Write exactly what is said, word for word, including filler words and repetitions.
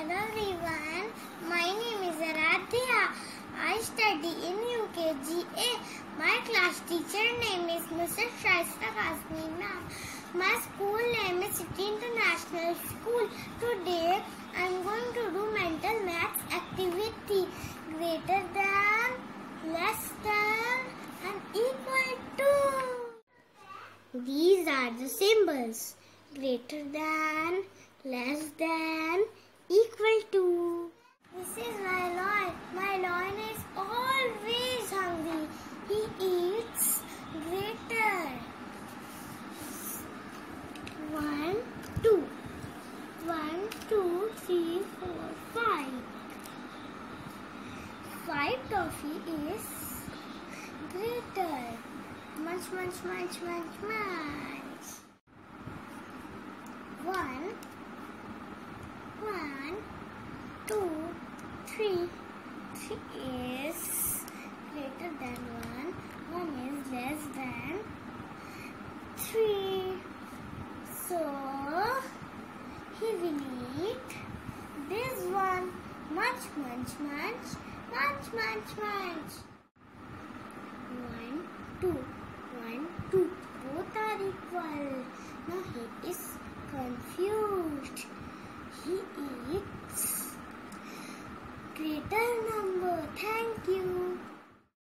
Hello everyone, my name is Aaradhya. I study in U K G A. My class teacher name is Missus Shaista Kasmina. My school name is City International School. Today I am going to do mental maths activity. Greater than, less than and equal to. These are the symbols. Greater than, less than, equal to. This is my lion. My lion is always hungry. He eats greater. One, two. One, two, three, four, five. Five toffee is greater. Munch, munch, munch, munch, munch. One, one, two, three. Three is greater than one. One is less than three. So he will eat this one. Munch, munch, munch, munch, munch, munch. One, two, one, two. Both are equal.